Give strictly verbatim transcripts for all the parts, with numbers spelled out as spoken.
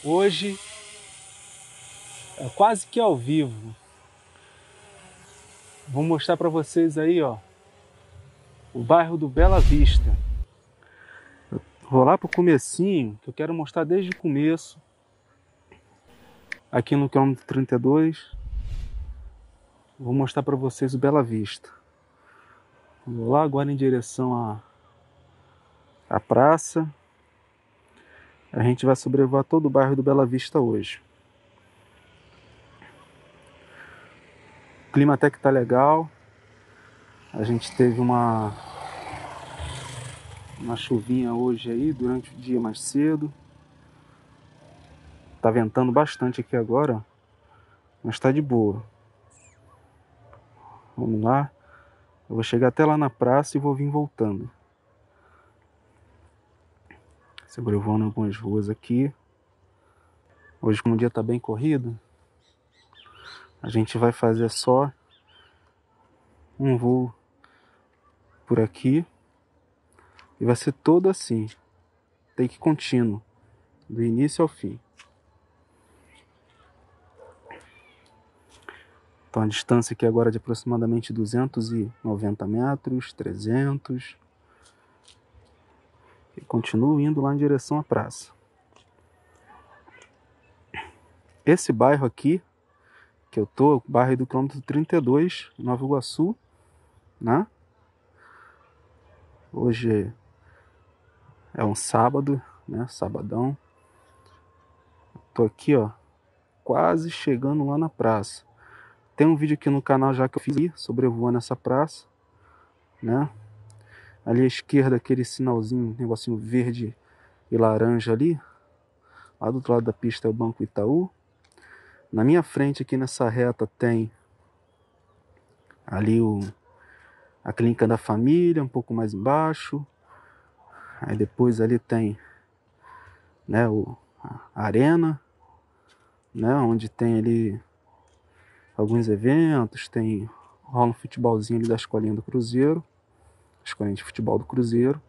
Hoje é quase que ao vivo. Vou mostrar para vocês aí, ó, o bairro do Bela Vista. Vou lá pro comecinho, que eu quero mostrar desde o começo. Aqui no quilômetro trinta e dois. Vou mostrar para vocês o Bela Vista. Vou lá agora em direção à, à praça. A gente vai sobrevoar todo o bairro do Bela Vista hoje. O clima até que tá legal. A gente teve uma, uma chuvinha hoje aí, durante o dia mais cedo. Tá ventando bastante aqui agora, mas tá de boa. Vamos lá. Eu vou chegar até lá na praça e vou vir voltando. Sobrevoando algumas ruas aqui. Hoje, como o dia tá bem corrido, a gente vai fazer só um voo por aqui. E vai ser todo assim. Take contínuo. Do início ao fim. Então a distância aqui agora é de aproximadamente duzentos e noventa metros, trezentos. E continuo indo lá em direção à praça. Esse bairro aqui, que eu tô, o bairro do quilômetro trinta e dois, Nova Iguaçu, né? Hoje é um sábado, né? Sabadão. Tô aqui, ó, quase chegando lá na praça. Tem um vídeo aqui no canal já que eu fiz aí, sobrevoando essa praça, né? Ali à esquerda, aquele sinalzinho, negocinho verde e laranja ali. Lá do outro lado da pista é o Banco Itaú. Na minha frente, aqui nessa reta, tem ali o, a Clínica da Família, um pouco mais embaixo. Aí depois ali tem, né, o, a Arena, né, onde tem ali alguns eventos, tem, rola um futebolzinho ali da escolinha do Cruzeiro, escolinha de futebol do Cruzeiro.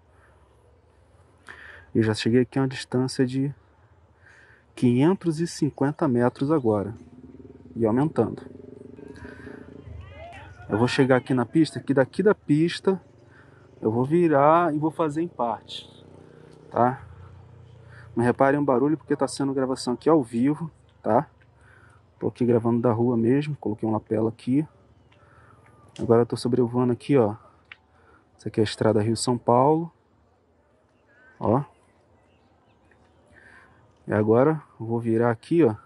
E já cheguei aqui a uma distância de quinhentos e cinquenta metros agora, e aumentando. Eu vou chegar aqui na pista, que daqui da pista eu vou virar e vou fazer em parte, tá? Não reparem o barulho porque tá sendo gravação aqui ao vivo, tá? Tô aqui gravando da rua mesmo, coloquei um lapela aqui. Agora eu tô sobrevoando aqui, ó. Essa aqui é a estrada Rio-São Paulo. Ó. E agora eu vou virar aqui, ó.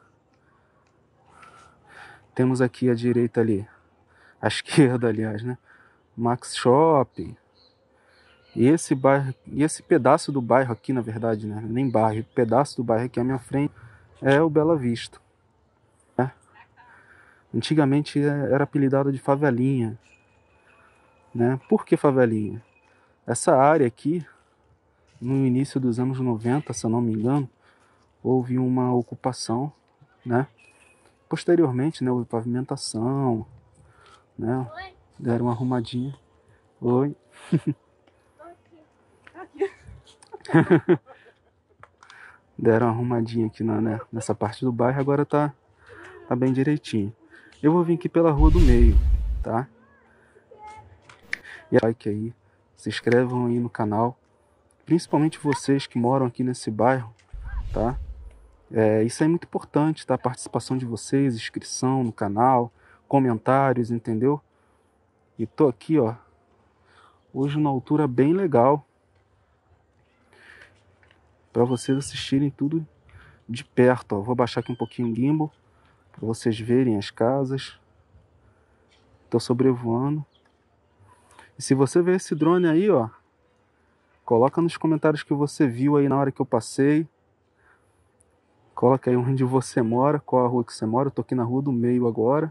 Temos aqui à direita ali, à esquerda, aliás, né? Max Shopping. E esse bairro, e esse pedaço do bairro aqui, na verdade, né? Nem bairro, pedaço do bairro aqui à minha frente é o Bela Vista. Né? Antigamente era apelidado de favelinha. Né? Por que favelinha? Essa área aqui, no início dos anos noventa, se eu não me engano, houve uma ocupação, né? Posteriormente, né, houve pavimentação, né? Deram uma arrumadinha. Oi. Deram uma arrumadinha aqui na, né, nessa parte do bairro, agora tá, tá bem direitinho. Eu vou vir aqui pela rua do meio, tá? E like aí, se inscrevam aí no canal, principalmente vocês que moram aqui nesse bairro, tá? É, isso é muito importante, tá? A participação de vocês, inscrição no canal, comentários, entendeu? E tô aqui, ó, hoje numa altura bem legal, para vocês assistirem tudo de perto, ó. Vou baixar aqui um pouquinho o gimbal, para vocês verem as casas. Tô sobrevoando. E se você vê esse drone aí, ó, coloca nos comentários que você viu aí na hora que eu passei. Coloca aí onde você mora, qual a rua que você mora. Eu tô aqui na rua do meio agora.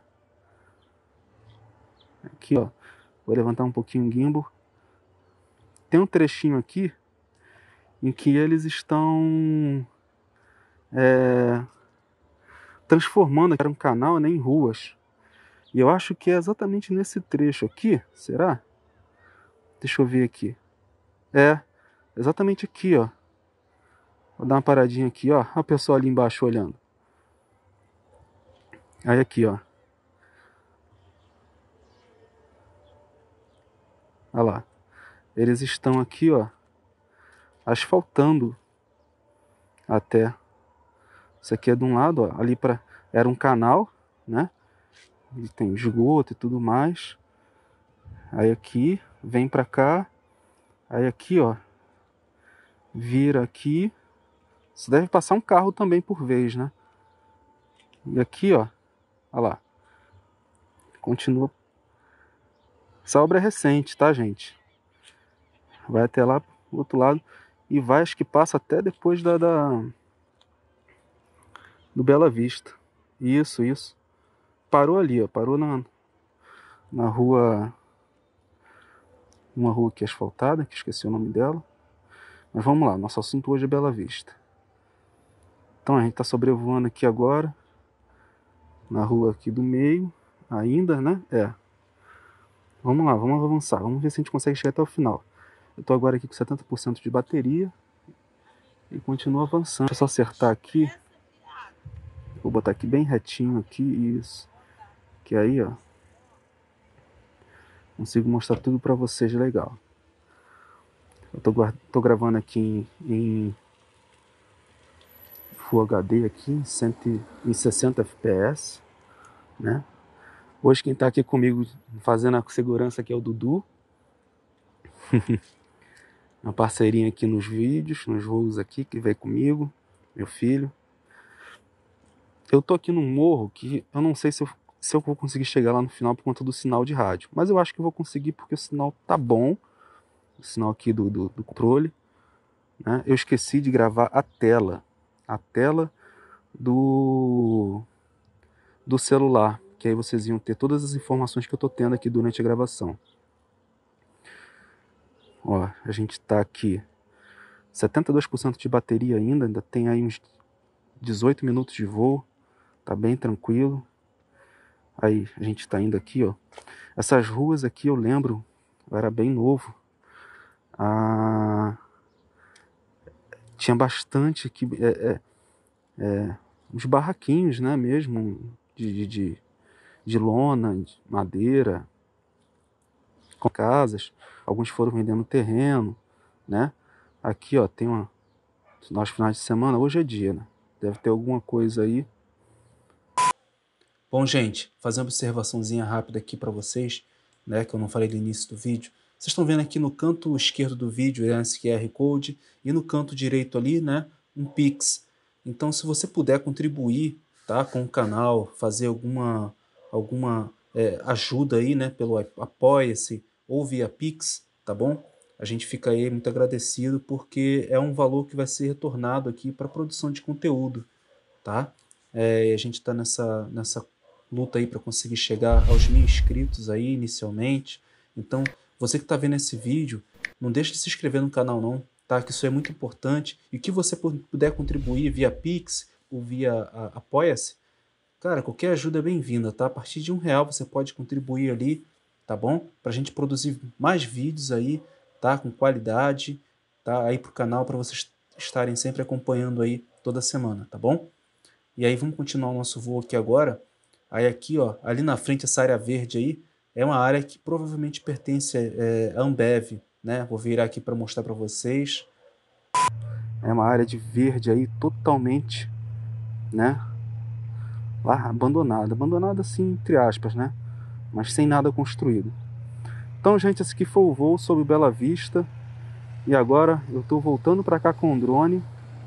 Aqui, ó. Vou levantar um pouquinho o gimbal. Tem um trechinho aqui em que eles estão é, transformando aqui um canal, né, em ruas. E eu acho que é exatamente nesse trecho aqui. Será? Deixa eu ver aqui. É, exatamente aqui, ó. Vou dar uma paradinha aqui, ó. A pessoa ali embaixo olhando. Aí aqui, ó. Olha lá. Eles estão aqui, ó, asfaltando até. Isso aqui é de um lado, ó. Ali pra... era um canal, né? E tem esgoto e tudo mais. Aí aqui, vem pra cá. Aí aqui, ó. Vira aqui. Isso deve passar um carro também por vez, né? E aqui, ó. Olha lá. Continua. Essa obra é recente, tá, gente? Vai até lá do outro lado. E vai, acho que passa até depois da, da... do Bela Vista. Isso, isso. Parou ali, ó. Parou na, na rua... Uma rua aqui asfaltada, que esqueci o nome dela. Mas vamos lá, nosso assunto hoje é Bela Vista. Então a gente tá sobrevoando aqui agora. Na rua aqui do meio. Ainda, né? É. Vamos lá, vamos avançar. Vamos ver se a gente consegue chegar até o final. Eu tô agora aqui com setenta por cento de bateria. E continuo avançando. Deixa eu só acertar aqui. Vou botar aqui bem retinho aqui. Isso. Que aí, ó. Consigo mostrar tudo pra vocês legal. Eu tô, tô gravando aqui em, em Full H D aqui, em, cento, em sessenta F P S, né? Hoje quem tá aqui comigo fazendo a segurança aqui é o Dudu. Uma parceirinha aqui nos vídeos, nos voos aqui, que veio comigo, meu filho. Eu tô aqui num morro que eu não sei se eu, se eu vou conseguir chegar lá no final por conta do sinal de rádio. Mas eu acho que eu vou conseguir porque o sinal tá bom. O sinal aqui do, do, do controle. Né? Eu esqueci de gravar a tela. A tela do, do celular. Que aí vocês iam ter todas as informações que eu tô tendo aqui durante a gravação. Ó, a gente tá aqui setenta e dois por cento de bateria ainda. Ainda tem aí uns dezoito minutos de voo. Tá bem tranquilo. Aí, a gente tá indo aqui, ó. Essas ruas aqui eu lembro, eu era bem novo. Ah, tinha bastante aqui, é, é, é, uns barraquinhos, né, mesmo, de, de, de, de lona, de madeira, com casas. Alguns foram vendendo terreno, né. Aqui, ó, tem uma... Nós finais de semana, hoje é dia, né. Deve ter alguma coisa aí. Bom, gente, fazer uma observaçãozinha rápida aqui para vocês, né, que eu não falei no início do vídeo. Vocês estão vendo aqui no canto esquerdo do vídeo é esse Q R Code e no canto direito ali, né, um Pix. Então, se você puder contribuir, tá, com o canal, fazer alguma, alguma é, ajuda aí, né, pelo Apoia-se ou via Pix, tá bom? A gente fica aí muito agradecido porque é um valor que vai ser retornado aqui para a produção de conteúdo, tá? É, a gente está nessa, nessa luta aí para conseguir chegar aos mil inscritos aí inicialmente. Então, você que está vendo esse vídeo, não deixe de se inscrever no canal não, tá? Que isso é muito importante. E o que você puder contribuir via Pix ou via Apoia-se, cara, qualquer ajuda é bem-vinda, tá? A partir de um real você pode contribuir ali, tá bom? Para a gente produzir mais vídeos aí, tá? Com qualidade, tá? Aí pro canal para vocês estarem sempre acompanhando aí toda semana, tá bom? E aí vamos continuar o nosso voo aqui agora. Aí aqui, ó, ali na frente, essa área verde aí, é uma área que provavelmente pertence é, à Ambev, né? Vou virar aqui para mostrar para vocês. É uma área de verde aí, totalmente, né? Lá, abandonada. Abandonada assim, entre aspas, né? Mas sem nada construído. Então, gente, esse aqui foi o voo sobre Bela Vista. E agora eu estou voltando para cá com o drone.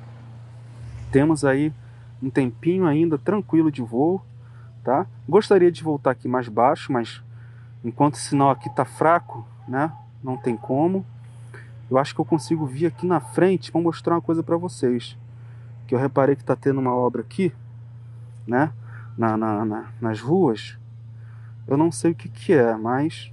Temos aí um tempinho ainda tranquilo de voo. Tá? Gostaria de voltar aqui mais baixo, mas enquanto o sinal aqui tá fraco, né? Não tem como. Eu acho que eu consigo vir aqui na frente para mostrar uma coisa para vocês. Que eu reparei que tá tendo uma obra aqui, né? Na, na, na, nas ruas. Eu não sei o que que é, mas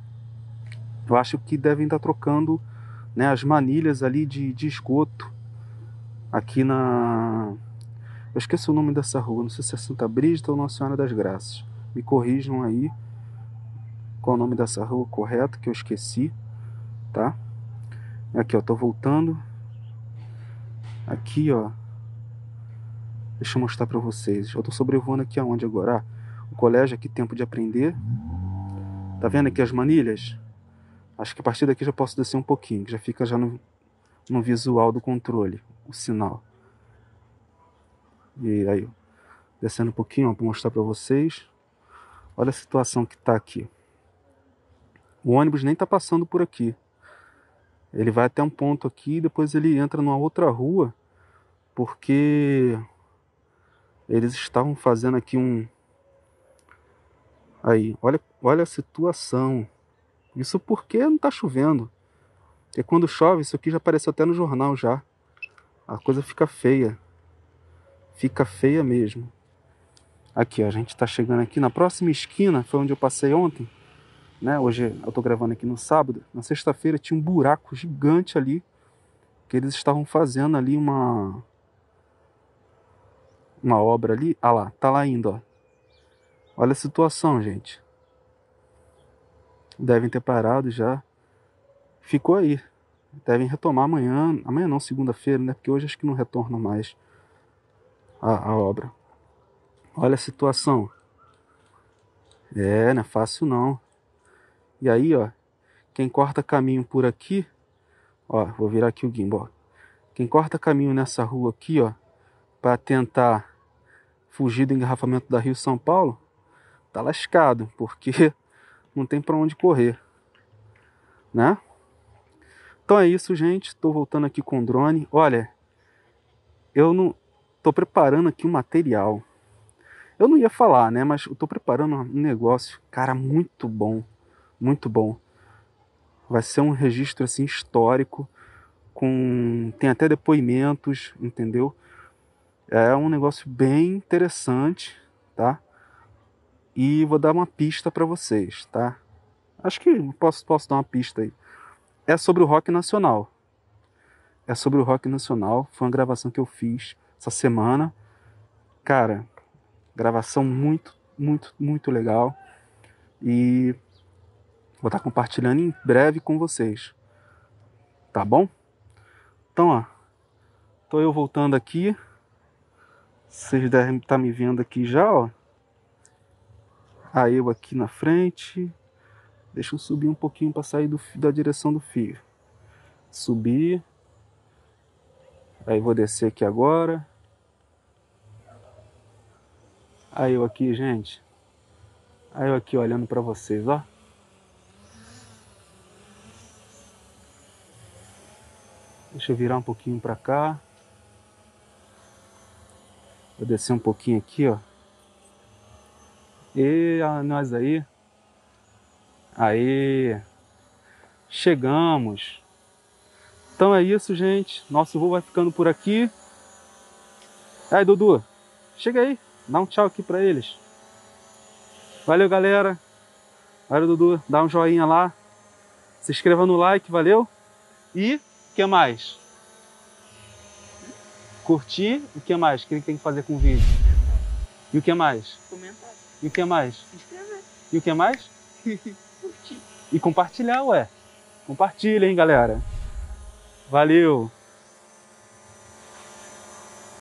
eu acho que devem estar trocando, né, as manilhas ali de, de esgoto aqui na... Eu esqueci o nome dessa rua, não sei se é Santa Brígida ou Nossa Senhora das Graças. Me corrijam aí qual é o nome dessa rua correto, que eu esqueci, tá? Aqui, ó, tô voltando. Aqui, ó. Deixa eu mostrar pra vocês. Eu tô sobrevoando aqui aonde agora? Ah, o colégio aqui, Tempo de Aprender. Tá vendo aqui as manilhas? Acho que a partir daqui já posso descer um pouquinho, que já fica já no, no visual do controle, o sinal. E aí, descendo um pouquinho, ó, pra mostrar pra vocês. Olha a situação que tá aqui. O ônibus nem tá passando por aqui. Ele vai até um ponto aqui e depois ele entra numa outra rua, porque eles estavam fazendo aqui um... Aí, olha, olha a situação. Isso porque não tá chovendo. Porque quando chove, isso aqui já apareceu até no jornal já. A coisa fica feia. Fica feia mesmo. Aqui, ó, a gente tá chegando aqui na próxima esquina, foi onde eu passei ontem, né? Hoje eu tô gravando aqui no sábado. Na sexta-feira tinha um buraco gigante ali, que eles estavam fazendo ali uma uma obra ali. Ah lá, tá lá ainda, ó. Olha a situação, gente. Devem ter parado já. Ficou aí. Devem retomar amanhã. Amanhã não, segunda-feira, né? Porque hoje acho que não retorna mais a, a obra. Olha a situação. É, não é fácil não. E aí, ó, quem corta caminho por aqui, ó, vou virar aqui o gimbal. Quem corta caminho nessa rua aqui, ó, para tentar fugir do engarrafamento da Rio São Paulo, tá lascado, porque não tem para onde correr, né? Então é isso, gente. Tô voltando aqui com o drone. Olha, eu não tô preparando aqui um material. Eu não ia falar, né? Mas eu tô preparando um negócio, cara, muito bom, muito bom. Vai ser um registro assim histórico, com tem até depoimentos, entendeu? É um negócio bem interessante, tá? E vou dar uma pista para vocês, tá? Acho que posso, posso dar uma pista aí. É sobre o rock nacional. É sobre o rock nacional. Foi uma gravação que eu fiz essa semana. Cara, gravação muito, muito, muito legal. E vou estar compartilhando em breve com vocês. Tá bom? Então, ó. Tô eu voltando aqui. Vocês devem estar me vendo aqui já, ó. Aí eu aqui na frente. Deixa eu subir um pouquinho para sair do, da direção do fio. Subir. Aí vou descer aqui agora. Aí eu aqui, gente. Aí eu aqui olhando para vocês, ó. Deixa eu virar um pouquinho para cá. Vou descer um pouquinho aqui, ó. E a nós aí. Aí. Chegamos. Então é isso, gente. Nosso voo vai ficando por aqui. Aí, Dudu. Chega aí. Dá um tchau aqui para eles. Valeu, galera. Valeu, Dudu. Dá um joinha lá. Se inscreva no like, valeu. E o que mais? Curtir. O que mais? O que tem que fazer com o vídeo? E o que mais? Comentar. E o que mais? Se inscrever. E o que mais? Curtir. E compartilhar, ué. Compartilha, hein, galera. Valeu.